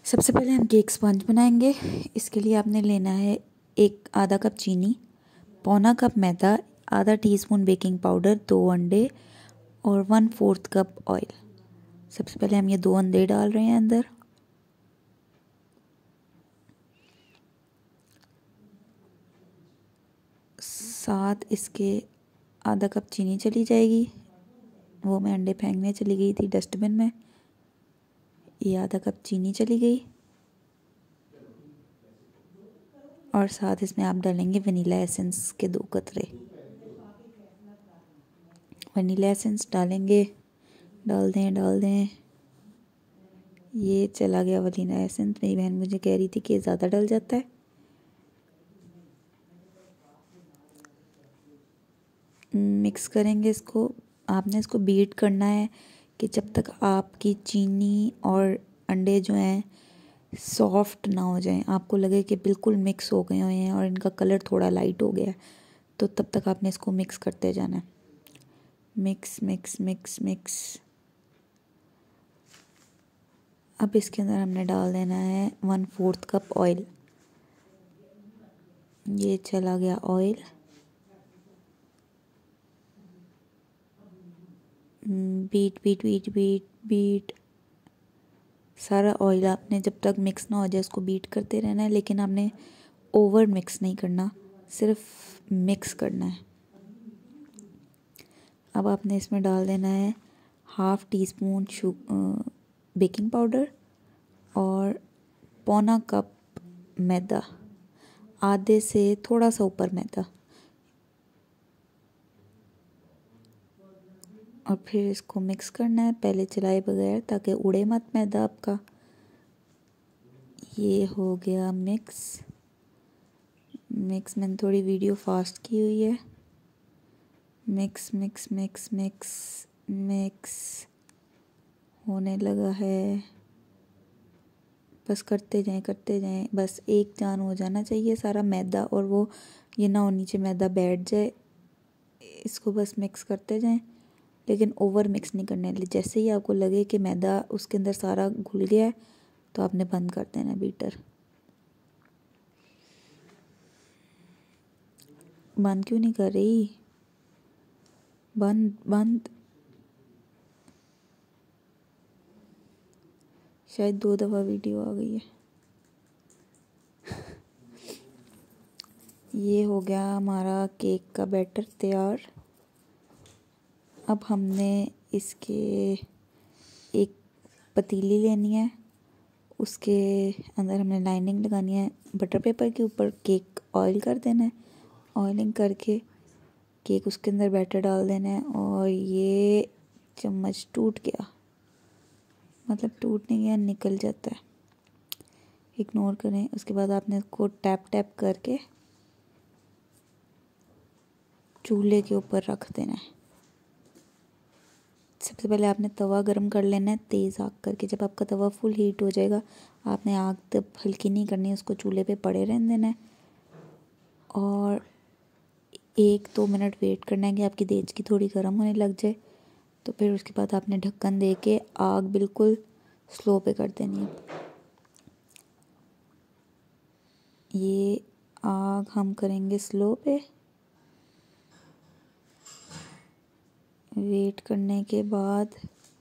सबसे पहले हम केक स्पंज बनाएंगे। इसके लिए आपने लेना है आधा कप चीनी, पौना कप मैदा, आधा टीस्पून बेकिंग पाउडर, 2 अंडे और 1/4 कप ऑयल। सबसे पहले हम ये 2 अंडे डाल रहे हैं अंदर। साथ इसके आधा कप चीनी चली जाएगी, वो मैं अंडे फेंकने चली गई थी डस्टबिन में। ये आधा कप चीनी चली गई और साथ इसमें आप डालेंगे वनीला एसेंस के 2 कतरे। वनीला एसेंस डालेंगे, डाल दें। ये चला गया वनीला एसेंस। मेरी बहन मुझे कह रही थी कि ज़्यादा डल जाता है। मिक्स करेंगे इसको। आपने इसको बीट करना है कि जब तक आपकी चीनी और अंडे जो हैं सॉफ्ट ना हो जाएं, आपको लगे कि बिल्कुल मिक्स हो गए हैं और इनका कलर थोड़ा लाइट हो गया है, तो तब तक आपने इसको मिक्स करते जाना है। Mix mix mix mix. अब इसके अंदर हमने डाल देना है 1/4 कप ऑयल। ये चला गया oil. Beat beat beat beat beat. सारा ऑयल आपने जब तक मिक्स ना हो जाए उसको बीट करते रहना है, लेकिन आपने ओवर मिक्स नहीं करना, सिर्फ मिक्स करना है। अब आपने इसमें डाल देना है 1/2 टीस्पून बेकिंग पाउडर और पौना कप मैदा, आधे से थोड़ा सा ऊपर मैदा। और फिर इसको मिक्स करना है पहले चलाए बगैर, ताकि उड़े मत मैदा आपका। ये हो गया मिक्स। मैंने थोड़ी वीडियो फास्ट की हुई है। Mix mix mix mix mix होने लगा है। बस करते जाएं। बस एक जान हो जाना चाहिए सारा मैदा, और वो ये ना हो नीचे मैदा बैठ जाए। इसको बस मिक्स करते जाएं, लेकिन ओवर मिक्स नहीं करने। जैसे ही आपको लगे कि मैदा उसके अंदर सारा घुल गया है, तो आपने बंद कर देना बीटर। बंद क्यों नहीं कर रही? बंद। शायद 2 दफ़ा वीडियो आ गई है। ये हो गया हमारा केक का बैटर तैयार। अब हमने इसके एक पतीली लेनी है, उसके अंदर हमने लाइनिंग लगानी है। बटर पेपर के ऊपर केक ऑयल कर देना है। ऑयलिंग करके केक उसके अंदर बैटर डाल देना है। और ये चम्मच टूट गया, मतलब टूट नहीं गया, निकल जाता है, इग्नोर करें। उसके बाद आपने इसको टैप टैप करके चूल्हे के ऊपर रख देना है। सबसे पहले आपने तवा गरम कर लेना है तेज़ आग करके। जब आपका तवा फुल हीट हो जाएगा, आपने आग तब हल्की नहीं करनी है, उसको चूल्हे पे पड़े रहने देना है। और 1-2 मिनट वेट करना है कि आपकी देचकी थोड़ी गर्म होने लग जाए। तो फिर उसके बाद आपने ढक्कन दे के आग बिल्कुल स्लो पे कर देनी है। ये आग हम करेंगे स्लो पे। वेट करने के बाद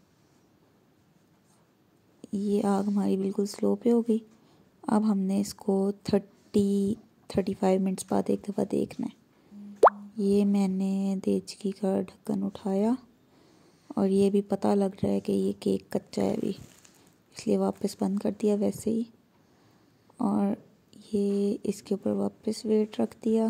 ये आग हमारी बिल्कुल स्लो पे हो गई। अब हमने इसको 30-35 मिनट्स बाद एक दफ़ा देखना है। ये मैंने देचकी का ढक्कन उठाया और ये भी पता लग रहा है कि ये केक कच्चा है अभी, इसलिए वापस बंद कर दिया वैसे ही। और ये इसके ऊपर वापस वेट रख दिया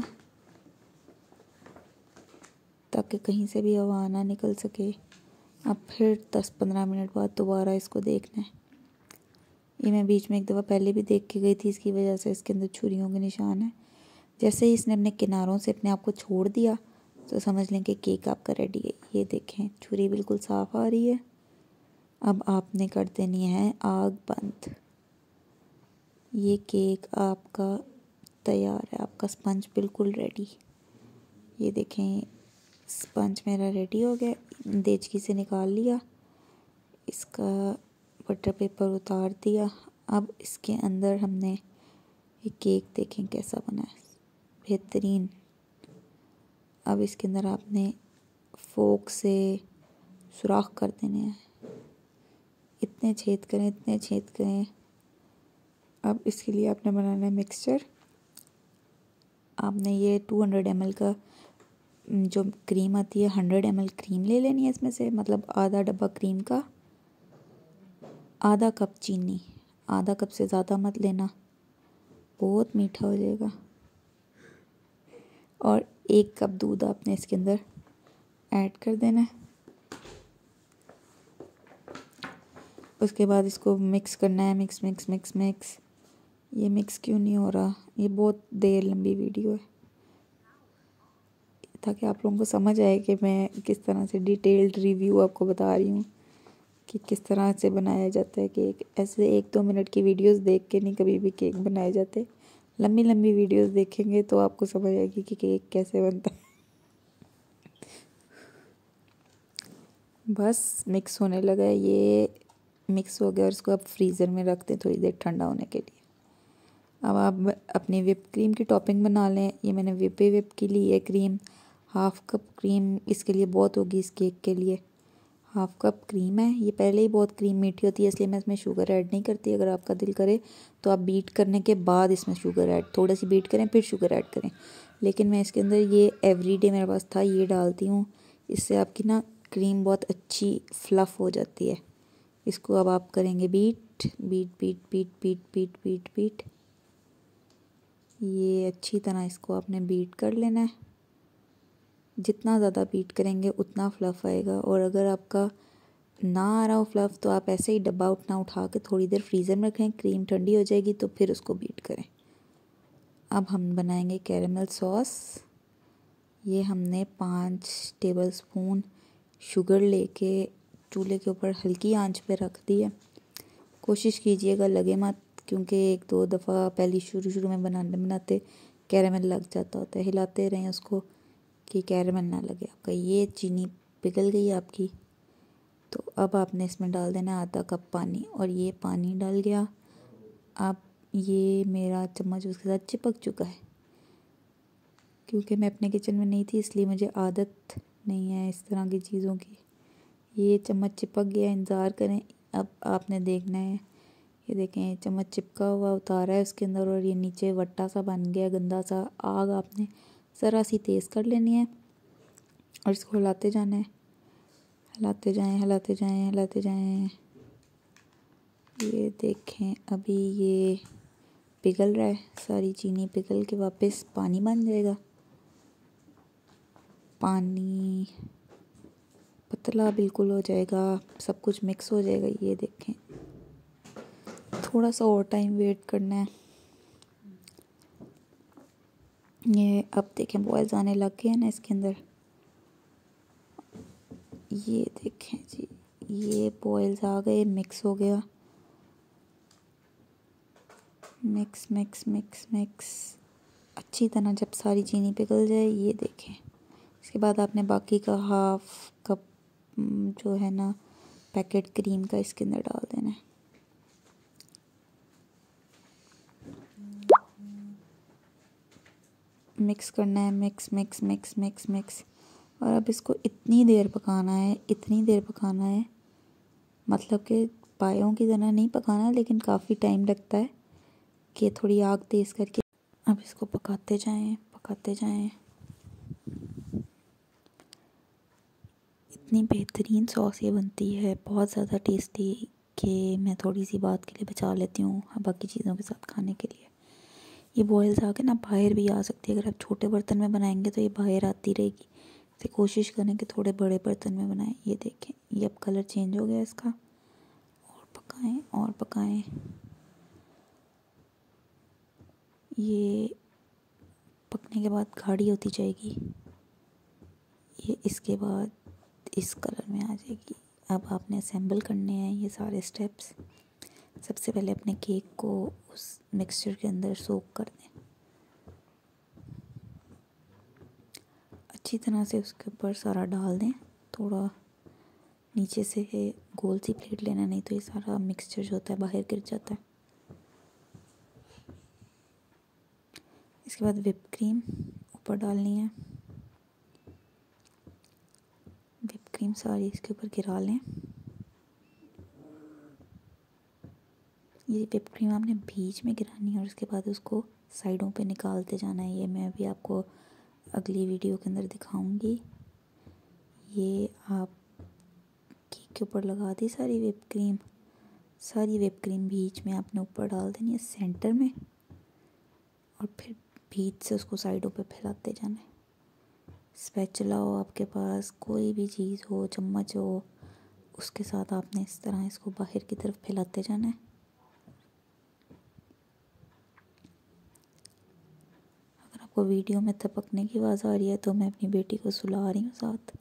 ताकि कहीं से भी हवा ना निकल सके। अब फिर 10-15 मिनट बाद दोबारा इसको देखना है। ये मैं बीच में एक दफ़ा पहले भी देख के गई थी, इसकी वजह से इसके अंदर छुरियों के निशान है। जैसे ही इसने अपने किनारों से अपने आप को छोड़ दिया, तो समझ लें कि केक आपका रेडी है। ये देखें, छुरी बिल्कुल साफ़ आ रही है। अब आपने कर देनी है आग बंद। ये केक आपका तैयार है, आपका स्पंज बिल्कुल रेडी। ये देखें, स्पंज मेरा रेडी हो गया। देचकी से निकाल लिया, इसका बटर पेपर उतार दिया अब इसके अंदर हमने ये केक देखें कैसा बना है, बेहतरीन। अब इसके अंदर आपने फोक से सुराख कर देने हैं, इतने छेद करें, इतने छेद करें। अब इसके लिए आपने बनाना है मिक्सचर। आपने ये 200 ml का जो क्रीम आती है 100 ml क्रीम ले लेनी है इसमें से, मतलब आधा डब्बा क्रीम का, आधा कप चीनी, आधा कप से ज़्यादा मत लेना, बहुत मीठा हो जाएगा। और 1 कप दूध आपने इसके अंदर ऐड कर देना है। उसके बाद इसको मिक्स करना है, मिक्स मिक्स मिक्स मिक्स। ये मिक्स क्यों नहीं हो रहा, ये बहुत देर लंबी वीडियो है, ताकि आप लोगों को समझ आए कि मैं किस तरह से डिटेल्ड रिव्यू आपको बता रही हूँ कि किस तरह से बनाया जाता है केक। ऐसे 1-2 मिनट की वीडियोस देख के नहीं कभी भी केक बनाए जाते, लंबी लंबी वीडियोस देखेंगे तो आपको समझ आएगी कि केक कैसे बनता है। बस मिक्स होने लगा है, ये मिक्स हो गया और इसको आप फ्रीज़र में रख दें थोड़ी देर ठंडा होने के लिए। अब आप अपनी व्हिप क्रीम की टॉपिंग बना लें। ये मैंने व्हिप की ली है क्रीम, 1/2 कप क्रीम इसके लिए बहुत होगी, इस केक के लिए 1/2 कप क्रीम है। ये पहले ही बहुत क्रीम मीठी होती है, इसलिए मैं इसमें शुगर ऐड नहीं करती। अगर आपका दिल करे तो आप बीट करने के बाद इसमें शुगर ऐड, थोड़ा सी बीट करें फिर शुगर ऐड करें, लेकिन मैं इसके अंदर ये एवरीडे मेरे पास था, ये डालती हूँ। इससे आपकी ना क्रीम बहुत अच्छी फ्लफ़ हो जाती है। इसको अब आप करेंगे beat beat beat beat beat beat beat beat. ये अच्छी तरह इसको आपने बीट कर लेना है। जितना ज़्यादा बीट करेंगे उतना फ्लफ़ आएगा। और अगर आपका ना आ रहा हो फ्लफ़ तो आप ऐसे ही डब्बा उठना उठा के थोड़ी देर फ्रीज़र में रखें, क्रीम ठंडी हो जाएगी तो फिर उसको बीट करें। अब हम बनाएंगे कैरेमल सॉस। ये हमने 5 टेबलस्पून शुगर लेके चूल्हे के ऊपर हल्की आंच पे रख दी है। कोशिश कीजिएगा लगे मत, क्योंकि 1-2 दफ़ा पहले शुरू में बनाते कैरेमल लग जाता होता है। हिलाते रहें उसको कि कैरेमल ना लगे आपका। ये चीनी पिघल गई आपकी, तो अब आपने इसमें डाल देना आधा कप पानी, और ये पानी डल गया। अब ये मेरा चम्मच उसके साथ चिपक चुका है, क्योंकि मैं अपने किचन में नहीं थी इसलिए मुझे आदत नहीं है इस तरह की चीज़ों की। ये चम्मच चिपक गया, इंतज़ार करें। अब आपने देखना है, ये देखें चम्मच चिपका हुआ उतारा है उसके अंदर, और ये नीचे वट्टा सा बन गया गंदा सा। आग आपने ज़रा सी तेज़ कर लेनी है और इसको हिलाते जाना है, हिलाते जाएं हिलाते जाएं हिलाते जाएं। ये देखें अभी ये पिघल रहा है, सारी चीनी पिघल के वापस पानी बन जाएगा। पानी पतला बिल्कुल हो जाएगा, सब कुछ मिक्स हो जाएगा। ये देखें, थोड़ा सा और टाइम वेट करना है। ये अब देखें बॉयल्स आने लग गए हैं ना इसके अंदर। ये देखें जी, ये बॉयल्स आ गए, मिक्स हो गया। मिक्स मिक्स मिक्स मिक्स अच्छी तरह जब सारी चीनी पिघल जाए। ये देखें, इसके बाद आपने बाकी का 1/2 कप जो है ना पैकेट क्रीम का इसके अंदर डाल देना है। मिक्स करना है, mix mix mix mix mix. और अब इसको इतनी देर पकाना है, इतनी देर पकाना है, मतलब कि पायों की तरह नहीं पकाना, लेकिन काफ़ी टाइम लगता है कि थोड़ी आग तेज़ करके अब इसको पकाते जाएं पकाते जाएं। इतनी बेहतरीन सॉस ये बनती है, बहुत ज़्यादा टेस्टी, कि मैं थोड़ी सी बात के लिए बचा लेती हूँ बाकी चीज़ों के साथ खाने के लिए। ये बॉयल्स आके ना बाहर भी आ सकती है, अगर आप छोटे बर्तन में बनाएंगे तो ये बाहर आती रहेगी। तो कोशिश करें कि थोड़े बड़े बर्तन में बनाएं। ये देखें, ये अब कलर चेंज हो गया इसका, और पकाएं और पकाएं। ये पकने के बाद गाढ़ी होती जाएगी, ये इसके बाद इस कलर में आ जाएगी। अब आपने असेंबल करने हैं ये सारे स्टेप्स। सबसे पहले अपने केक को उस मिक्सचर के अंदर सोक कर दें, अच्छी तरह से उसके ऊपर सारा डाल दें। थोड़ा नीचे से गोल सी प्लेट लेना, नहीं तो ये सारा मिक्सचर जो होता है बाहर गिर जाता है। इसके बाद whipped क्रीम ऊपर डालनी है। whipped क्रीम सारी इसके ऊपर गिरा लें। ये whipped क्रीम आपने बीच में गिरानी है और उसके बाद उसको साइडों पे निकालते जाना है। ये मैं अभी आपको अगली वीडियो के अंदर दिखाऊंगी। ये आप केक के ऊपर लगा दी सारी whipped क्रीम। सारी whipped क्रीम बीच में आपने ऊपर डाल देनी है सेंटर में, और फिर बीच से उसको साइडों पे फैलाते जाना है। स्पैचुला हो आपके पास, कोई भी चीज़ हो, चम्मच हो, उसके साथ आपने इस तरह इसको बाहर की तरफ फैलाते जाना है। अगर आपको वीडियो में टपकने की आवाज़ आ रही है तो मैं अपनी बेटी को सुला रही हूँ साथ।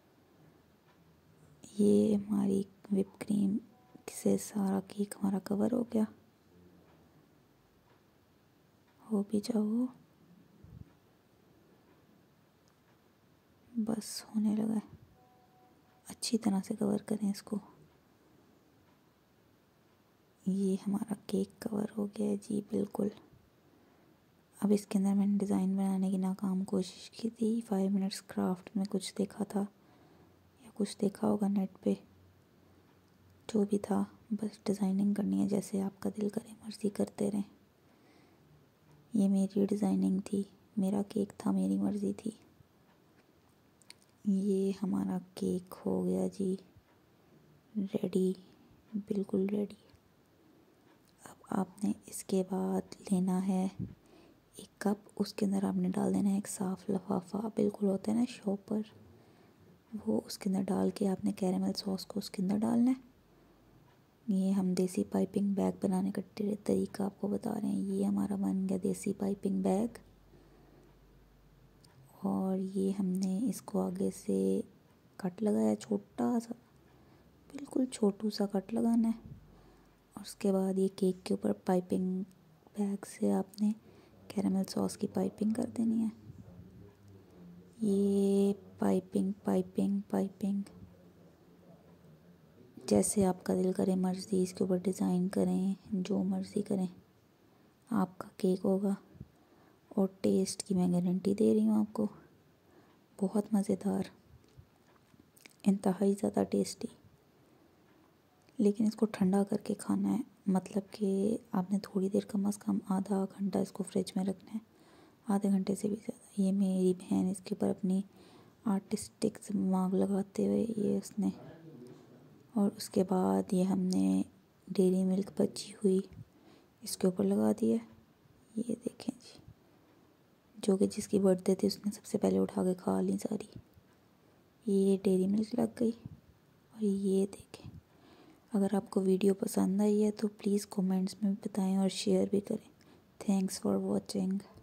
ये हमारी whipped क्रीम से सारा केक हमारा कवर हो गया। हो भी जाओ, बस होने लगा है। अच्छी तरह से कवर करें इसको। ये हमारा केक कवर हो गया है जी बिल्कुल। अब इसके अंदर मैंने डिज़ाइन बनाने की नाकाम कोशिश की थी। 5 मिनट्स क्राफ्ट में कुछ देखा था या कुछ देखा होगा नेट पे, जो भी था, बस डिज़ाइनिंग करनी है जैसे आपका दिल करे, मर्ज़ी करते रहें। ये मेरी डिज़ाइनिंग थी, मेरा केक था, मेरी मर्ज़ी थी। ये हमारा केक हो गया जी रेडी, बिल्कुल रेडी। अब आपने इसके बाद लेना है एक कप, उसके अंदर आपने डाल देना है एक साफ़ लिफाफा, बिल्कुल होता है ना शॉप पर, वो उसके अंदर डाल के आपने कैरेमल सॉस को उसके अंदर डालना है। ये हम देसी पाइपिंग बैग बनाने का तरीका आपको बता रहे हैं। ये हमारा बन गया देसी पाइपिंग बैग, और ये हमने इसको आगे से कट लगाया, छोटा सा, बिल्कुल छोटू सा कट लगाना है। और उसके बाद ये केक के ऊपर पाइपिंग बैग से आपने कैरेमल सॉस की पाइपिंग कर देनी है। ये पाइपिंग पाइपिंग पाइपिंग जैसे आपका दिल करे, मर्ज़ी इसके ऊपर डिज़ाइन करें, जो मर्ज़ी करें, आपका केक होगा। और टेस्ट की मैं गारंटी दे रही हूँ आपको, बहुत मज़ेदार, इंतहाई ज़्यादा टेस्टी। लेकिन इसको ठंडा करके खाना है, मतलब कि आपने थोड़ी देर, कम से कम आधा घंटा इसको फ्रिज में रखना है, आधे घंटे से भी ज़्यादा। ये मेरी बहन इसके ऊपर अपनी आर्टिस्टिक दिमाग लगाते हुए ये उसने, और उसके बाद ये हमने डेयरी मिल्क बची हुई इसके ऊपर लगा दिया। ये देखें जी, जो कि जिसकी बर्थडे थी उसने सबसे पहले उठा के खा ली सारी। ये डेयरी मिल्क लग गई। और ये देखें, अगर आपको वीडियो पसंद आई है तो प्लीज़ कमेंट्स में बताएं और शेयर भी करें। Thanks for watching.